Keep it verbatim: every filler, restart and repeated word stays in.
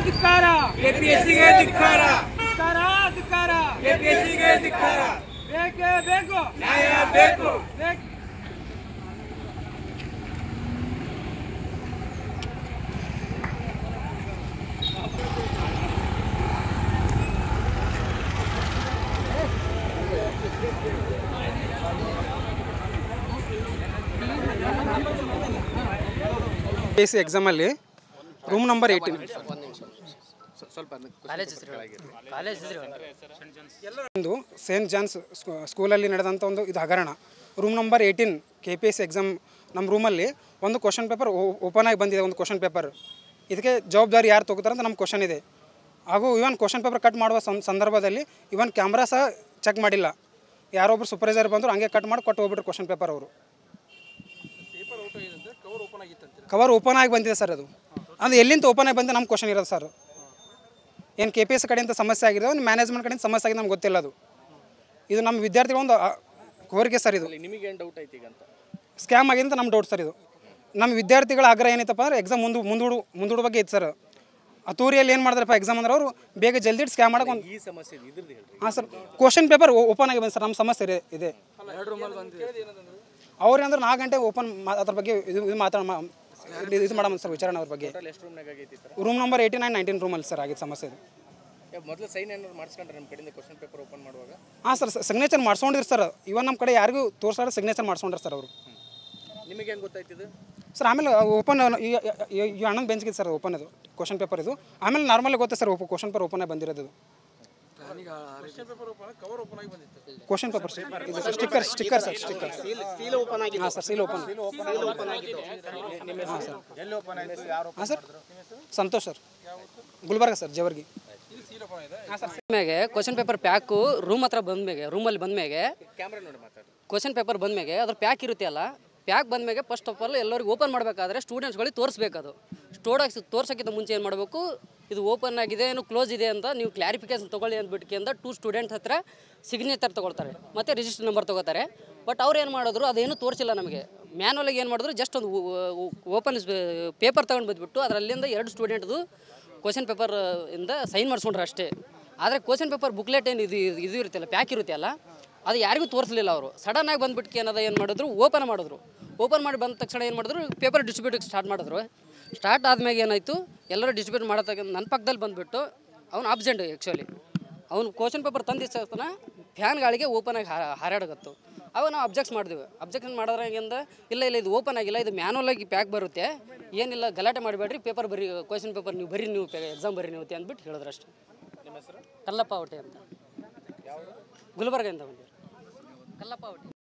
ಧಿಕ್ಕಾರ ಕೆಪಿಎಸ್ಸಿಗೆ ಧಿಕ್ಕಾರ ಧಿಕ್ಕಾರ ಧಿಕ್ಕಾರ ಕೆಪಿಎಸ್ಸಿಗೆ ಧಿಕ್ಕಾರ ಬೇಕೇ ಬೇಕು ನ್ಯಾಯ ಬೇಕು ಬೇಕು ಪಿ ಸಿ ಎಕ್ಸಾಮಲ್ಲಿ ರೂಮ್ ನಂಬರ್ ಏಯ್ಟೀನ್ ಒಂದು ಸೇಂಟ್ ಜಾನ್ಸ್ ಸ್ಕೂಲಲ್ಲಿ ನಡೆದಂಥ ಒಂದು ಇದು ಹಗರಣ. Room number eighteen K P S C exam ನಮ್ಮ ರೂಮಲ್ಲಿ ಒಂದು ಕ್ವಶನ್ ಪೇಪರ್ ಓಪನ್ ಆಗಿ ಬಂದಿದೆ. ಒಂದು ಕ್ವಶನ್ ಪೇಪರ್ ಇದಕ್ಕೆ ಜವಾಬ್ದಾರಿ ಯಾರು ತೊಗೋತಾರೆ ಅಂತ ನಮ್ಮ ಕ್ವಶನ್ ಇದೆ. ಹಾಗೂ ಇವನ್ ಕ್ವಶನ್ ಪೇಪರ್ ಕಟ್ ಮಾಡುವ ಸಂದರ್ಭದಲ್ಲಿ ಇವನ್ ಕ್ಯಾಮ್ರಾ ಸಹ ಚೆಕ್ ಮಾಡಿಲ್ಲ. ಯಾರೊಬ್ಬರು ಸೂಪರ್ವೈಸರ್ ಬಂದರು ಹಂಗೆ ಕಟ್ ಮಾಡಿ ಕೊಟ್ಟು ಹೋಗ್ಬಿಟ್ರು ಕ್ವಶನ್ ಪೇಪರ್ ಅವರು. ಕವರ್ ಓಪನ್ ಆಗಿ ಬಂದಿದೆ ಸರ್. ಅದು ಅಂದರೆ ಎಲ್ಲಿಂದ ಓಪನ್ ಆಗಿ ಬಂದು ನಮ್ಮ ಕ್ವಶನ್ ಇರೋದು ಸರ್. ಏನು ಕೆ ಪಿ ಎಸ್ ಕಡೆಯಿಂದ ಸಮಸ್ಯೆ ಆಗಿದೆ, ಒಂದು ಮ್ಯಾನೇಜ್ಮೆಂಟ್ ಕಡೆಯಿಂದ ಸಮಸ್ಯೆ ಆಗಿದೆ, ನಮ್ಗೆ ಗೊತ್ತಿಲ್ಲ. ಅದು ಇದು ನಮ್ಮ ವಿದ್ಯಾರ್ಥಿಗಳ ಒಂದು ಕೋರಿಕೆ ಸರ್. ಇದು ನಿಮಗೆ ಏನು ಡೌಟ್ ಐತಿ ಈಗ ಅಂತ ಸ್ಕ್ಯಾಮ್ ಆಗಿದೆ ಅಂತ ನಮ್ಮ ಡೌಟ್ ಸರ್. ಇದು ನಮ್ಮ ವಿದ್ಯಾರ್ಥಿಗಳ ಆಗ್ರಹ ಏನೈತಪ್ಪ ಅಂದ್ರೆ ಎಕ್ಸಾಮ್ ಮುಂದೆ ಮುಂದೂಡು ಮುಂದೂಡು ಬಗ್ಗೆ ಇತ್ತು ಸರ್. ಅತೂರಿಯಲ್ಲಿ ಏನು ಮಾಡಿದ್ರಪ್ಪ ಎಕ್ಸಾಮ್ ಅಂದ್ರೆ ಅವರು ಬೇಗ ಜಲ್ದಿ ಸ್ಕ್ಯಾಮ್ ಮಾಡೋಕೆ ಒಂದು ಈ ಸಮಸ್ಯೆ ಇದ್ರದ್ದು ಹೇಳ್ರಿ. ಹಾಂ ಸರ್, ಕ್ವಶನ್ ಪೇಪರ್ ಓಪನ್ ಆಗಿ ಬಂದು ಸರ್. ನಮ್ಮ ಸಮಸ್ಯೆ ಇದೆ ಇದೆ ಅವ್ರು ಅಂದ್ರೆ ನಾಲ್ಕು ಗಂಟೆ ಓಪನ್ ಅದ್ರ ಬಗ್ಗೆ ಇದು ಇದು ಮಾತಾಡ ಇದು ಮಾಡಮ್ಮ ಸರ್ ವಿಚಾರಣೆ ಅವ್ರ ಬಗ್ಗೆ. ಎಷ್ಟು ರೂಮ್ನಾಗ ಆಗೈತಿ sir? Room number eighty nine nineteen ರೂಮಲ್ಲಿ ಸರ್ ಆಗಿದ್ದು ಸಮಸ್ಯೆ ಇದು. ಮೊದಲು ಸೈನ್ ಏನಾದ್ರು ಮಾಡಿಸ್ಕೊಂಡ್ರೆ ನಮ್ಮ ಕಡೆಯಿಂದ ಕ್ವಶನ್ ಪೇಪರ್ ಓಪನ್ ಮಾಡುವಾಗ? ಹಾಂ ಸರ್, ಸಿಗ್ನೇಚರ್ ಮಾಡ್ಸ್ಕೊಂಡಿರಿ ಸರ್. ಇವನ್ ನಮ್ಮ ಕಡೆ ಯಾರಿಗೂ ತೋರಿಸಾರ ಸಿಗ್ನೇಚರ್ ಮಾಡ್ಸ್ಕೊಂಡ್ರಿ ಸರ್ ಅವರು. ನಿಮಗೆ ಹೆಂಗೆ ಗೊತ್ತಾಯ್ತಿದ್ದು ಸರ್? ಆಮೇಲೆ ಓಪನ್ ಈ ಅಣ್ಣನ ಬೆಂಚ್ಗಿದೆ ಸರ್ ಓಪನ್ ಇದು ಕ್ವಶನ್ ಪೇಪರ್ ಇದು. ಆಮೇಲೆ ನಾರ್ಮಲ್ ಗೊತ್ತೆ ಸರ್ ಕ್ವಶನ್ ಪೇಪರ್ ಓಪನ್ ಆಗಿ ಬಂದಿರೋದು. ಕ್ವಶನ್ ಪೇಪರ್ ಇದು ಸ್ಟಿಕ್ಕರ್ ಸ್ಟಿಕ್ಕರ್ ಸರ್ ಸ್ಟಿಕ್ಕರ್ ಹಾಂ ಸರ್. ಸೀಲ್ ಓಪನ್ ಹಾಂ ಸರ್. ಹಾಂ sir, Santosh sir, Gulbarga sir, Jawargi. ಮ್ಯಾಗೆ ಕ್ವಶನ್ ಪೇಪರ್ ಪ್ಯಾಕು ರೂಮ್ ಹತ್ರ ಬಂದ್ಮೇಲೆ ರೂಮಲ್ಲಿ ಬಂದ್ಮೇಲೆ ಕ್ಯಾಮ್ರಾ ನೋಡಿ ಮಾತಾಡಿ. ಕ್ವಶನ್ ಪೇಪರ್ ಬಂದ್ಮೇಲೆ ಅದ್ರ ಪ್ಯಾಕ್ ಇರುತ್ತೆ ಅಲ್ಲ, ಪ್ಯಾಕ್ ಬಂದ್ಮೇಲೆ ಫಸ್ಟ್ ಆಫ್ ಆಲ್ ಎಲ್ಲರಿಗೂ ಓಪನ್ ಮಾಡಬೇಕಾದ್ರೆ ಸ್ಟೂಡೆಂಟ್ಸ್ಗಳಿಗೆ ತೋರಿಸ್ಬೇಕು. ಅದು ಸ್ಟೋಡಾಗಿ ತೋರ್ಸೋಕ್ಕಿಂತ ಮುಂಚೆ ಏನು ಮಾಡಬೇಕು, ಇದು ಓಪನ್ ಆಗಿದೆ ಏನು ಕ್ಲೋಸ್ ಇದೆ ಅಂತ ನೀವು ಕ್ಲಾರಿಫಿಕೇಶನ್ ತೊಗೊಳ್ಳಿ ಅಂದ್ಬಿಟ್ಟಿಂದ ಟೂ ಸ್ಟೂಡೆಂಟ್ ಹತ್ರ ಸಿಗ್ನೇಚರ್ ತೊಗೊಳ್ತಾರೆ ಮತ್ತು ರಿಜಿಸ್ಟರ್ ನಂಬರ್ ತೊಗೋತಾರೆ. ಬಟ್ ಅವ್ರು ಏನು ಮಾಡಿದ್ರು ಅದೇನು ತೋರಿಸಿಲ್ಲ ನಮಗೆ. ಮ್ಯಾನುವಲಾಗಿ ಏನು ಮಾಡಿದ್ರು ಜಸ್ಟ್ ಒಂದು ಓಪನ್ ಪೇಪರ್ ತೊಗೊಂಡು ಬಂದುಬಿಟ್ಟು ಅದರಲ್ಲಿಂದ ಎರಡು ಸ್ಟೂಡೆಂಟ್ದು ಕ್ವಶನ್ ಪೇಪರ್ ಇಂದ ಸೈನ್ ಮಾಡಿಸ್ಕೊಂಡ್ರೆ ಅಷ್ಟೇ. ಆದರೆ ಕ್ವಶನ್ ಪೇಪರ್ ಬುಕ್ಲೆಟ್ ಏನು ಇದು ಇದು ಇರುತ್ತಲ್ಲ, ಪ್ಯಾಕ್ ಇರುತ್ತೆ ಅಲ್ಲ, ಅದು ಯಾರಿಗೂ ತೋರಿಸಲಿಲ್ಲ. ಅವರು ಸಡನ್ನಾಗಿ ಬಂದುಬಿಟ್ಟು ಏನದ ಏನು ಮಾಡಿದ್ರು, ಓಪನ್ ಮಾಡಿದ್ರು. ಓಪನ್ ಮಾಡಿ ಬಂದ ತಕ್ಷಣ ಏನು ಮಾಡಿದ್ರು, ಪೇಪರ್ ಡಿಸ್ಟ್ರಿಬ್ಯೂಟಿಗೆ ಸ್ಟಾರ್ಟ್ ಮಾಡಿದ್ರು. ಸ್ಟಾರ್ಟ್ ಆದಮೇಲೆ ಏನಾಯಿತು, ಎಲ್ಲರೂ ಡಿಸ್ಟ್ರಿಬ್ಯೂಟ್ ಮಾಡತಕ್ಕ ನನ್ನ ಪಕ್ಕದಲ್ಲಿ ಬಂದುಬಿಟ್ಟು ಅವ್ನು ಅಬ್ಸೆಂಟ್. ಆ್ಯಕ್ಚುಲಿ ಅವ್ನು ಕ್ವಶನ್ ಪೇಪರ್ ತಂದಿದ್ದ ತಕ್ಷಣ ಫ್ಯಾನ್ ಗಾಳಿಗೆ ಓಪನ್ ಆಗಿ ಹಾರಾಡಗತ್ತು. ಅವಾಗ ನಾವು ಅಬ್ಜೆಕ್ಟ್ಸ್ ಮಾಡಿದ್ವಿ. ಅಬ್ಜೆಕ್ಷನ್ ಮಾಡೋದ್ರಾಗಿಂದ ಇಲ್ಲ ಇಲ್ಲ ಇದು ಓಪನ್ ಆಗಿಲ್ಲ, ಇದು ಮ್ಯಾನುವಲಾಗಿ ಪ್ಯಾಕ್ ಬರುತ್ತೆ, ಏನಿಲ್ಲ ಗಲಾಟೆ ಮಾಡಬೇಡ್ರಿ, ಪೇಪರ್ ಬರೀ ಕ್ವಶನ್ ಪೇಪರ್ ನೀವು ಬರೀ ನೀವು ಎಕ್ಸಾಮ್ ಬರೀ ನೀವು ಅಂದ್ಬಿಟ್ಟು ಹೇಳಿದ್ರು ಅಷ್ಟೇ. ನಿಮ್ಮ ಹೆಸರು? ಕಲ್ಲಪ್ಪ ಹೊಟ್ಟೆ ಅಂತ, ಗುಲ್ಬರ್ಗ ಅಂತ ಬಂದಿರು. ಕಲ್ಲಪ್ಪ ಹೊಟ್ಟೆ.